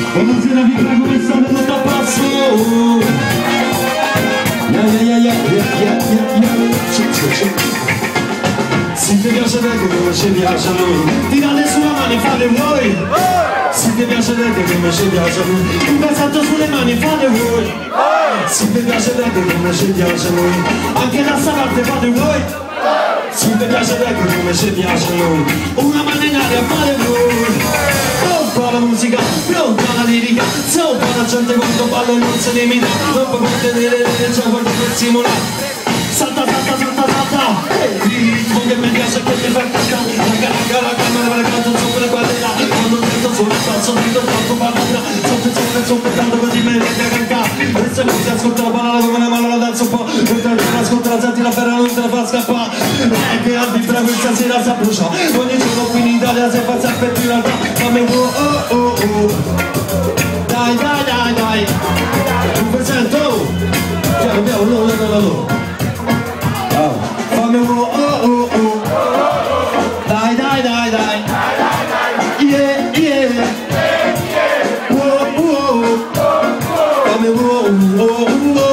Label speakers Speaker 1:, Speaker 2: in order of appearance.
Speaker 1: Buonasera, vi prego, come state tutto a passo? Se ti piace Reggae come ci piace a noi, tirate sulla mano e fate voi. Se ti piace Reggae come ci piace a noi, un pezzetto sulle mani e fate voi. Se ti piace Reggae come ci piace a noi, anche da sta parte fate voi. Se ti piace Reggae come ci piace a noi, una mano in aria fate voi. Pronta la musica, pronta la lirica, sopra la gente quando balla e non se ne imita, non può contenere le gioco per simulare. Salta, salta, salta, salta, il ritmo che mi piace che mi fa cantare. La camera, la canto sopra la qualità, quando sento solo il passo, sento troppo ballata. Sopra tanto così mi viene a cantare. Adesso non si ascolta la parola come una mano la danza un po'. Mentre non ascolta la senti la ferra non te la fa scappare. Che al di fra questa sera si brucia. Ogni giorno qui in Italia si fa sempre più in realtà. Fammi oh oh oh oh. Dai, dai, dai, dai. Mi presento. Piano, piano, no, no, no, no. Fammi oh oh oh. Dai, dai, dai, dai. Yeah, yeah. Whoa, whoa. Fammi oh oh oh.